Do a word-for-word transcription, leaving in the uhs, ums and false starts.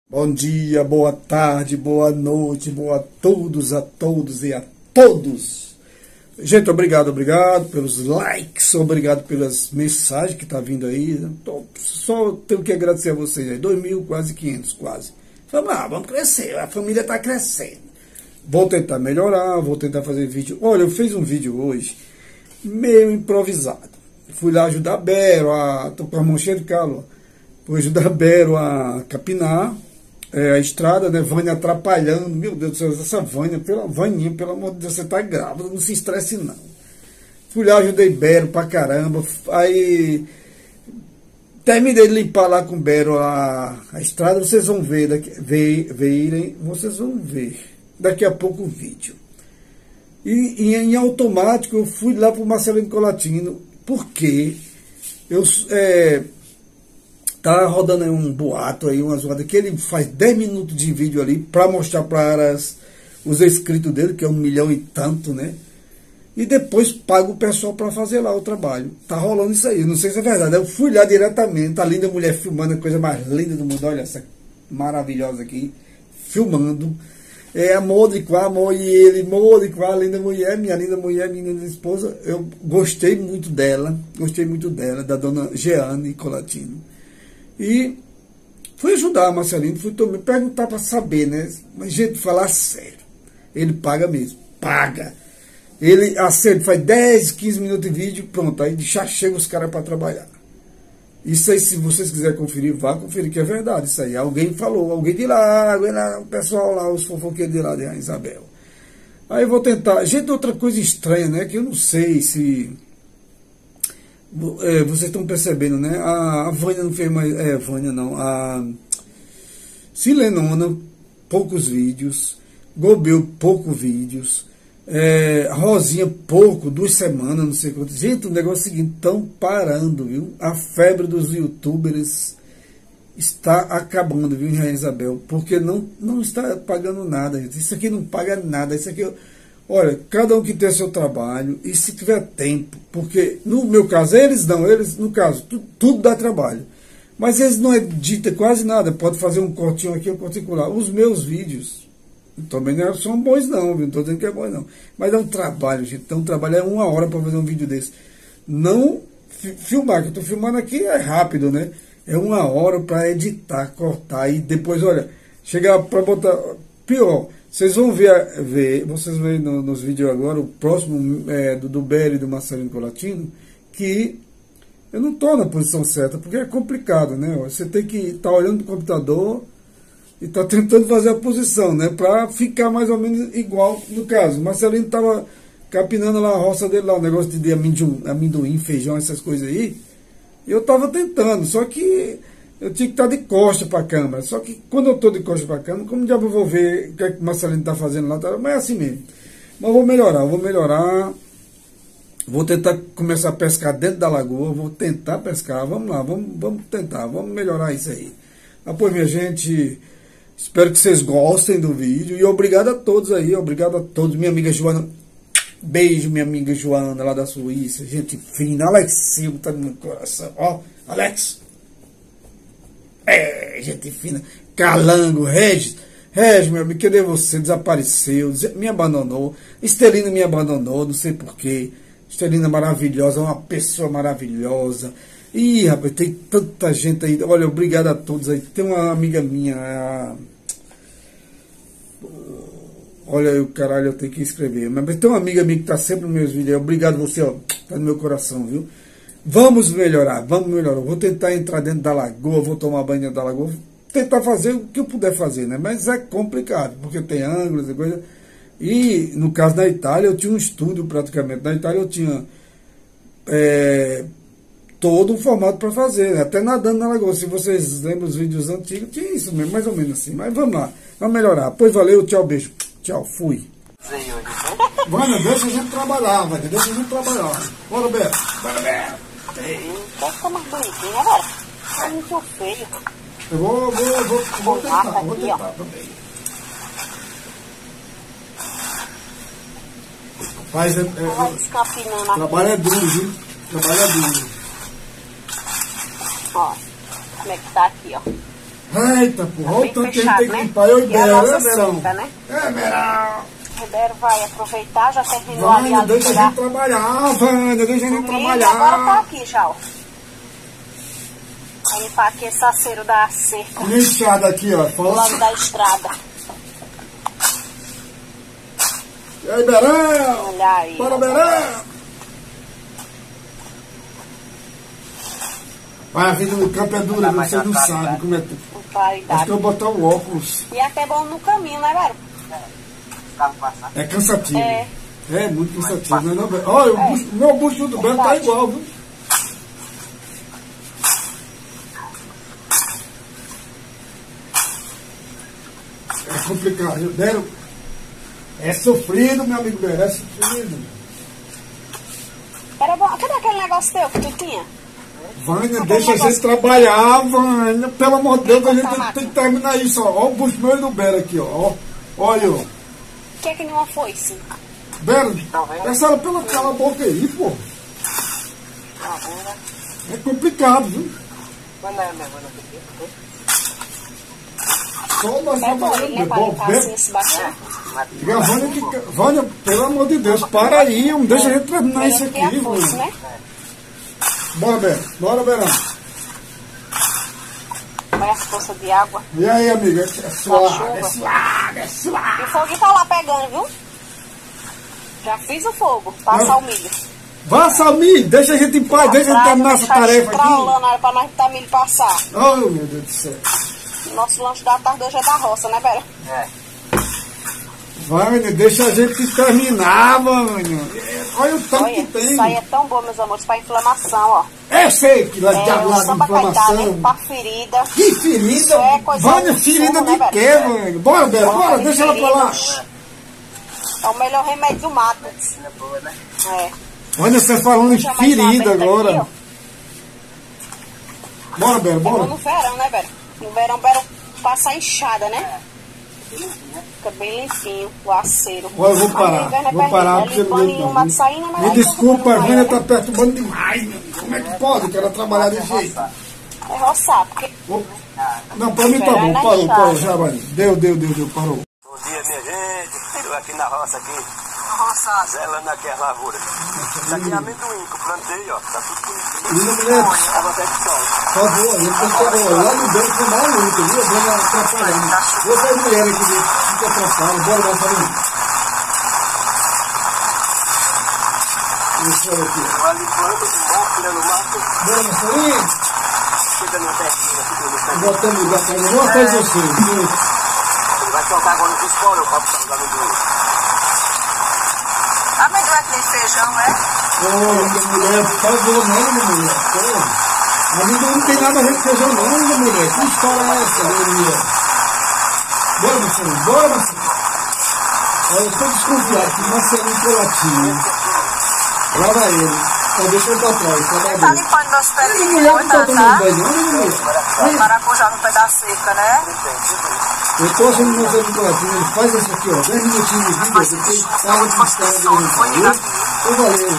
Bom dia, boa tarde, boa noite, boa a todos, a todos e a todos. Gente, obrigado, obrigado pelos likes, obrigado pelas mensagens que tá vindo aí. Tô, só tenho que agradecer a vocês aí, dois mil, quase quinhentos, quase. Vamos lá, vamos crescer, a família tá crescendo. Vou tentar melhorar, vou tentar fazer vídeo. Olha, eu fiz um vídeo hoje, meio improvisado. Fui lá ajudar a Bero, a, tô com a mão cheia de calo, fui ajudar a Bero a capinar. É, a estrada, né, Vânia atrapalhando, meu Deus do céu, essa Vânia, pela Vânia, pelo amor de Deus, você tá grávida, não se estresse não. Fui lá, ajudei Bero pra caramba, aí terminei de limpar lá com Bero a, a estrada, vocês vão ver, daqui, ver, verem, vocês vão ver daqui a pouco o vídeo. E, e em automático eu fui lá pro Marcelino Colatino, porque eu... É, tá rodando aí um boato aí, uma zoada, que ele faz dez minutos de vídeo ali para mostrar para as, os inscritos dele, que é um milhão e tanto, né? E depois paga o pessoal para fazer lá o trabalho. Tá rolando isso aí, não sei se é verdade. Eu fui lá diretamente, a linda mulher filmando, a coisa mais linda do mundo, olha essa maravilhosa aqui, filmando. É amor de quá, amor e ele, amor de quá, linda mulher, minha linda mulher, minha linda esposa. Eu gostei muito dela, gostei muito dela, da dona Jeane Colatino. E fui ajudar a Marcelino, fui também perguntar para saber, né? Mas, gente, falar sério, ele paga mesmo, paga. Ele acerta, faz dez, quinze minutos de vídeo, pronto, aí já chega os caras para trabalhar. Isso aí, se vocês quiserem conferir, vá conferir, que é verdade isso aí. Alguém falou, alguém de lá, alguém lá, o pessoal lá, os fofoqueiros de lá, de Isabel. Aí eu vou tentar. Gente, outra coisa estranha, né? Que eu não sei se... É, vocês estão percebendo, né? A, a Vânia não fez mais. É, Vânia não. A Silenona, poucos vídeos. Gobel, poucos vídeos. É, Rosinha, pouco, duas semanas, não sei quanto. Gente, o negócio é o seguinte: estão parando, viu? A febre dos youtubers está acabando, viu, Rainha Isabel? Porque não, não está pagando nada, gente. Isso aqui não paga nada. Isso aqui. Olha, cada um que tem seu trabalho, e se tiver tempo, porque no meu caso, eles não, eles, no caso, tu, tudo dá trabalho. Mas eles não editam quase nada, pode fazer um cortinho aqui, um cortinho lá. Os meus vídeos também não são bons não, viu? Não estou dizendo que é bom não. Mas é um trabalho, gente, então um trabalho é uma hora para fazer um vídeo desse. Não filmar, que eu estou filmando aqui é rápido, né? É uma hora para editar, cortar, e depois, olha, chegar para botar, pior... Vocês vão ver, ver vocês veem no, nos vídeos agora, o próximo é, do, do Bero e do Marcelino Colatino, que eu não estou na posição certa, porque é complicado, né? Você tem que estar tá olhando para o computador e estar tá tentando fazer a posição, né? Para ficar mais ou menos igual no caso. O Marcelino estava capinando lá a roça dele, lá, o negócio de amendoim, amendoim, feijão, essas coisas aí. E eu estava tentando, só que... eu tinha que estar de costa para a câmera. Só que quando eu estou de costa para a câmera, como já vou ver o que, é que o Marcelino está fazendo lá, tá, mas é assim mesmo. Mas vou melhorar, vou melhorar. Vou tentar começar a pescar dentro da lagoa. Vou tentar pescar. Vamos lá, vamos, vamos tentar, vamos melhorar isso aí. Ah, pois, minha gente, espero que vocês gostem do vídeo. E obrigado a todos aí, obrigado a todos. Minha amiga Joana, beijo, minha amiga Joana, lá da Suíça. Gente fina, Alexinho, tá no meu coração. Ó, Alex. É, gente fina, Calango, Regis, Regis, meu amigo, cadê você? Desapareceu, me abandonou, Estelina me abandonou, não sei porquê. Estelina maravilhosa, uma pessoa maravilhosa. Ih, rapaz, tem tanta gente aí, olha, obrigado a todos aí. Tem uma amiga minha, a... olha, o caralho, eu tenho que escrever, mas tem uma amiga minha que tá sempre nos meus vídeos, obrigado você, ó, tá no meu coração, viu? Vamos melhorar, vamos melhorar. Vou tentar entrar dentro da lagoa, vou tomar banho dentro da lagoa, vou tentar fazer o que eu puder fazer, né? Mas é complicado, porque tem ângulos e coisa. E, no caso da Itália, eu tinha um estúdio praticamente. Na Itália eu tinha é, todo um formato para fazer, né? Até nadando na lagoa. Se vocês lembram os vídeos antigos, tinha isso mesmo, mais ou menos assim. Mas vamos lá, vamos melhorar. Pois valeu, tchau, beijo. Tchau, fui. Vânia, deixa a gente trabalhar, Vânia, deixa a gente trabalhar. Bora, Beto. Bora, Beto. Vai ficar mais bonitinho agora. Tá muito feio. Eu vou, vou, vou, vou tentar, vou tentar também. Mas é, é, é, trabalho é duro, viu? Trabalho é duro. Ó, como é que tá aqui, ó. Eita, porra, olha o tanto que a gente fechado, tem que né? limpar. Eu e E a Bera, nossa né, Berão? cerca, né? É, Berão. O Ribeiro vai aproveitar, já terminou ali Vânia, a deixa a limpar. gente trabalhar, Vânia, deixa a gente Comigo, agora tá trabalhar. aqui já, ó. Vai limpar aqui esse acero da cerca, Minha enxada aqui, ó. do Fala lado assim. da estrada. E aí, Berão? Olha aí. Bora, Berão! Vai, a vida no campo é dura, você não sabe como é. Acho Claridade. que eu vou botar o óculos. E até bom no caminho, né, Vero? É cansativo. É. É muito cansativo, né, não, Berão? Olha, o bucho- meu bucho do Berão tá Verdade. igual, viu? É complicado. Berão, é sofrido, meu amigo Berão, é sofrido. Era bom. Cadê aquele negócio teu que tu tinha? Vânia, deixa a gente trabalhar, Vânia. Pelo amor de Deus, a gente tem, tem que terminar isso, ó. Olha o bucho meu e do Bera aqui, ó. Olha, ó. O que é que não foi, sim? Bera, essa era pela aquela boca aí, pô. É complicado, viu? Só nós É bom, trabalhando né? de Pra bom. limpar assim esse baixinho. E a Vânia, que, Vânia, pelo amor de Deus, para aí, não deixa a gente terminar isso Melhor que aqui, a foice, Vânia. né? Bora, Bera. Bora, Berão. Olha as poças de água. E aí, amiga? É suave, chuva. é suave, é suave. E o fogo tá lá pegando, viu? Já fiz o fogo. Passa Não. o milho. Vá, Salmi, deixa a gente em paz, deixa a gente terminar essa tarefa aqui. Estralando pra nós botar milho passar. Oh, meu Deus do céu. Nosso lanche da tarde hoje é da roça, né, Vera? Vânia, deixa a gente terminar, Vânia. Olha o tanto Olha, que tem. isso aí é tão bom, meus amores, pra inflamação, ó. Eu sei que lá de É, água o lá de samba caetano, hein? inflamação. Pra ferida. Que ferida? Isso é coisa Vânia, de ferida sumo, de né, quê, velho? Vânia? Bora, Bera, bora, deixa ela pra lá. É o melhor remédio do mato. É. Vânia, você falando em Deixa mais uma ferida aberta agora. aqui, Bora, Bera, ó. É bom bora. no verão, né, Vera? No verão, Vera passa a enxada, né? Fica bem limpinho, o aceiro. Olha, eu vou Mas no parar, inverno é vou perdido, parar é porque eu limpando não em aguento uma não. saína, mas Me aí desculpa, a tá Vânia tá né? perturbando demais, meu. Como é que pode? Eu quero trabalhar desse jeito. É roçar, porque Ô, não, pra mim tá bom, parou, parou, já, Vânia. Deu, deu, deu, deu, parou. Bom dia, minha gente. Eu aqui na roça, aqui, roçar. zelando aqui as lavouras. Isso aqui é amendoim que eu plantei, ó. Tá tudo bonitinho. Linda mulher, Tava até que sol. por favor, a gente tem que trabalhar lá no banco com mais luta, viu? Vamos atrapalhando. Outra mulher aqui que fica atrapalhando. Bora, bora, Sarinho. Isso aí aqui. Eu ali plano, bom, tirando o mato, Bora, Marcelinho. chega na terrinha aqui do Luciano. Botando lugar pra ele. Vamos atrás de você. viu? Ele vai soltar agora nos esporos, o copo do amendoim. Amendoim é que nem feijão, é? Ô, linda mulher, por favor, não, linda mulher. Pô, a vida não tem nada a ver com feijão, não, linda mulher. Que história é essa, linda mulher? Bora, Marcelinho, bora, Marcelinho. Olha, eu tô desconfiado que Marcelinho foi latinho. Lá vai ele. Só deixa ele pra trás, só vai Tá dele. limpando meus Linda pezinhos, mulher não tá tá? tomando banho, não, linda mulher. Aí, Maracujá no pé da seca, né? eu tô achando que Marcelinho foi latinho. Ele faz isso aqui, ó. dez minutinhos de vídeo, depois paga de piscar de gente. Valeu? Então, valeu.